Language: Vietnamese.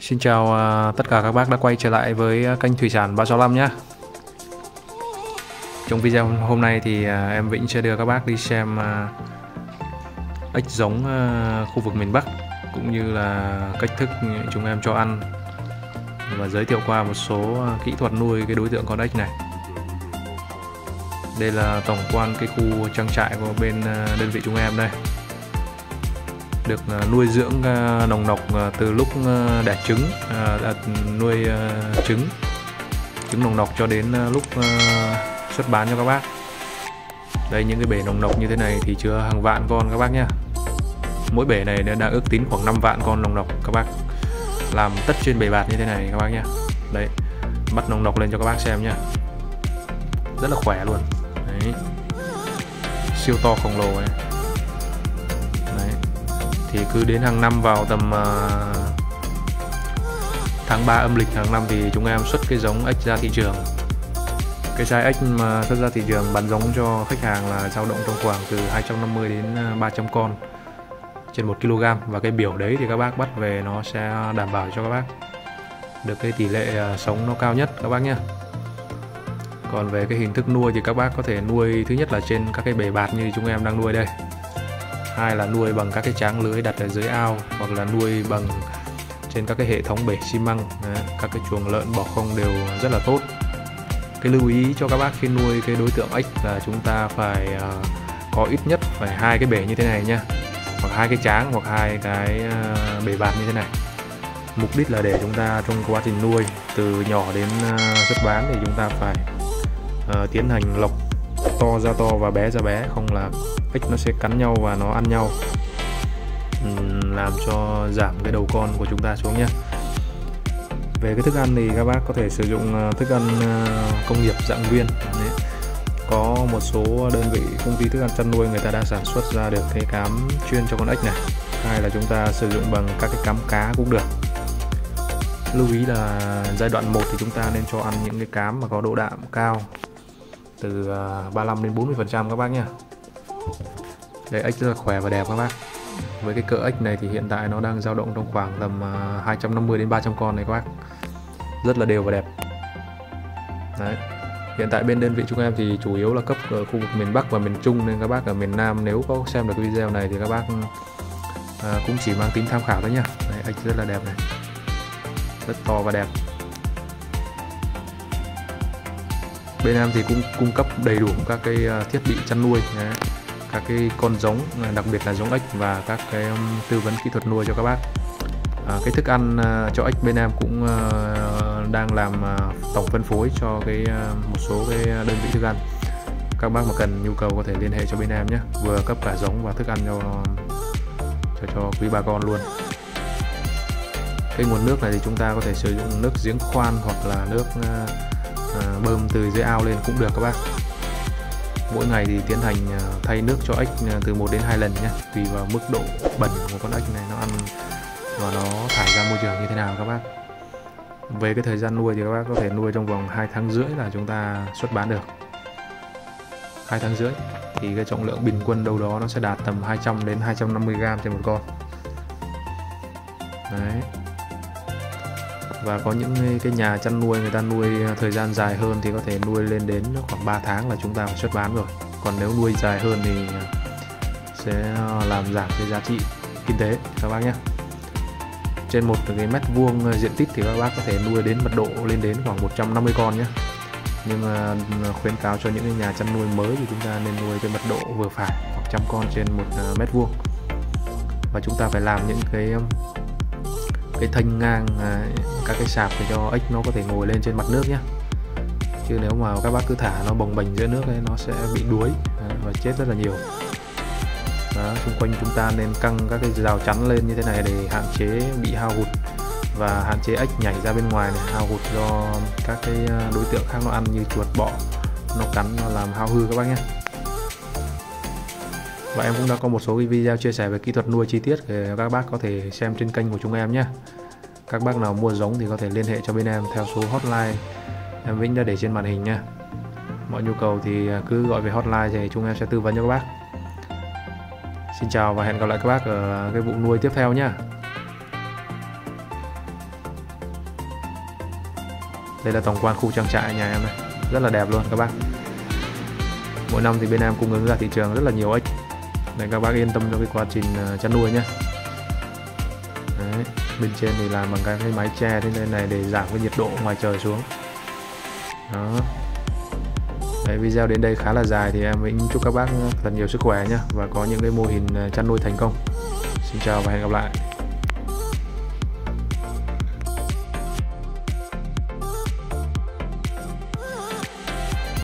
Xin chào tất cả các bác đã quay trở lại với kênh Thủy sản 365 nhé. Trong video hôm nay thì em Vĩnh sẽ đưa các bác đi xem ếch giống khu vực miền Bắc, cũng như là cách thức chúng em cho ăn và giới thiệu qua một số kỹ thuật nuôi cái đối tượng con ếch này. Đây là tổng quan cái khu trang trại của bên đơn vị chúng em đây. Được nuôi dưỡng nồng nọc từ lúc đẻ trứng, nuôi trứng nồng nọc cho đến lúc xuất bán cho các bác. Đây, những cái bể nồng nọc như thế này thì chứa hàng vạn con các bác nhé. Mỗi bể này đã ước tính khoảng 5 vạn con nồng nọc các bác, làm tất trên bể bạt như thế này các bác nhé. Đấy, bắt nồng nọc lên cho các bác xem nhé, rất là khỏe luôn. Đấy, siêu to khổng lồ này. Đấy, thì cứ đến hàng năm vào tầm tháng 3 âm lịch hàng năm thì chúng em xuất cái giống ếch ra thị trường. Cái size ếch mà xuất ra thị trường bán giống cho khách hàng là dao động trong khoảng từ 250 đến 300 con trên 1 kg. Và cái biểu đấy thì các bác bắt về nó sẽ đảm bảo cho các bác được cái tỷ lệ sống nó cao nhất các bác nhé. Còn về cái hình thức nuôi thì các bác có thể nuôi, thứ nhất là trên các cái bể bạt như chúng em đang nuôi đây. Hai là nuôi bằng các cái tráng lưới đặt ở dưới ao, hoặc là nuôi bằng trên các cái hệ thống bể xi măng. Đấy, các cái chuồng lợn bỏ không đều rất là tốt. Cái lưu ý cho các bác khi nuôi cái đối tượng ếch là chúng ta phải có ít nhất phải 2 cái bể như thế này nha, hoặc 2 cái tráng, hoặc 2 cái bể bạt như thế này. Mục đích là để chúng ta trong quá trình nuôi từ nhỏ đến xuất bán thì chúng ta phải tiến hành lọc to ra to và bé ra bé, không là ếch nó sẽ cắn nhau và nó ăn nhau, làm cho giảm cái đầu con của chúng ta xuống nhé. Về cái thức ăn thì các bác có thể sử dụng thức ăn công nghiệp dạng viên. Đấy, có một số đơn vị công ty thức ăn chăn nuôi người ta đã sản xuất ra được cái cám chuyên cho con ếch này. Hay là chúng ta sử dụng bằng các cái cám cá cũng được. Lưu ý là giai đoạn 1 thì chúng ta nên cho ăn những cái cám mà có độ đạm cao, từ 35 đến 40% các bác nhé. Đây, ếch rất là khỏe và đẹp các bác. Với cái cỡ ếch này thì hiện tại nó đang dao động trong khoảng tầm 250 đến 300 con này các bác, rất là đều và đẹp. Đấy, hiện tại bên đơn vị chúng em thì chủ yếu là cấp ở khu vực miền Bắc và miền Trung, nên các bác ở miền Nam nếu có xem được cái video này thì các bác cũng chỉ mang tính tham khảo thôi nhá. Đấy, ếch rất là đẹp này, rất to và đẹp. Bên em thì cũng cung cấp đầy đủ các cái thiết bị chăn nuôi. Đấy, các cái con giống, đặc biệt là giống ếch, và các cái tư vấn kỹ thuật nuôi cho các bác. Cái thức ăn cho ếch bên em cũng đang làm tổng phân phối cho một số cái đơn vị thức ăn. Các bác mà cần nhu cầu có thể liên hệ cho bên em nhé, vừa cấp cả giống và thức ăn cho quý bà con luôn. Cái nguồn nước này thì chúng ta có thể sử dụng nước giếng khoan hoặc là nước bơm từ dưới ao lên cũng được các bác. Mỗi ngày thì tiến hành thay nước cho ếch từ 1 đến 2 lần nhé, tùy vào mức độ bẩn của con ếch này nó ăn và nó thải ra môi trường như thế nào các bác. Về cái thời gian nuôi thì các bác có thể nuôi trong vòng 2 tháng rưỡi là chúng ta xuất bán được. 2 tháng rưỡi thì cái trọng lượng bình quân đâu đó nó sẽ đạt tầm 200 đến 250 g trên một con. Đấy. Và có những cái nhà chăn nuôi người ta nuôi thời gian dài hơn thì có thể nuôi lên đến khoảng 3 tháng là chúng ta phải xuất bán rồi. Còn nếu nuôi dài hơn thì sẽ làm giảm cái giá trị kinh tế các bác nhé. Trên một cái mét vuông diện tích thì các bác có thể nuôi đến mật độ lên đến khoảng 150 con nhé. Nhưng khuyến cáo cho những cái nhà chăn nuôi mới thì chúng ta nên nuôi cái mật độ vừa phải, khoảng 100 con trên 1 mét vuông. Và chúng ta phải làm những cái thanh ngang, các cái sạp để cho ếch nó có thể ngồi lên trên mặt nước nhé. Chứ nếu mà các bác cứ thả nó bồng bềnh giữa nước ấy, nó sẽ bị đuối và chết rất là nhiều. Đó, xung quanh chúng ta nên căng các cái rào chắn lên như thế này để hạn chế bị hao hụt và hạn chế ếch nhảy ra bên ngoài này, hao hụt do các cái đối tượng khác nó ăn như chuột, bọ nó cắn, nó làm hao hư các bác nhé. Và em cũng đã có một số cái video chia sẻ về kỹ thuật nuôi chi tiết để các bác có thể xem trên kênh của chúng em nhé. Các bác nào mua giống thì có thể liên hệ cho bên em theo số hotline em Vĩnh đã để trên màn hình nha. Mọi nhu cầu thì cứ gọi về hotline thì chúng em sẽ tư vấn cho các bác. Xin chào và hẹn gặp lại các bác ở cái vụ nuôi tiếp theo nhé. Đây là tổng quan khu trang trại nhà em này, rất là đẹp luôn các bác. Mỗi năm thì bên em cung ứng ra thị trường rất là nhiều ếch, để các bác yên tâm cho cái quá trình chăn nuôi nhé. Đấy, bên trên thì làm bằng cái mái che thế này để giảm cái nhiệt độ ngoài trời xuống. Đó. Đấy, video đến đây khá là dài thì em cũng chúc các bác thật nhiều sức khỏe nhé, và có những cái mô hình chăn nuôi thành công. Xin chào và hẹn gặp lại.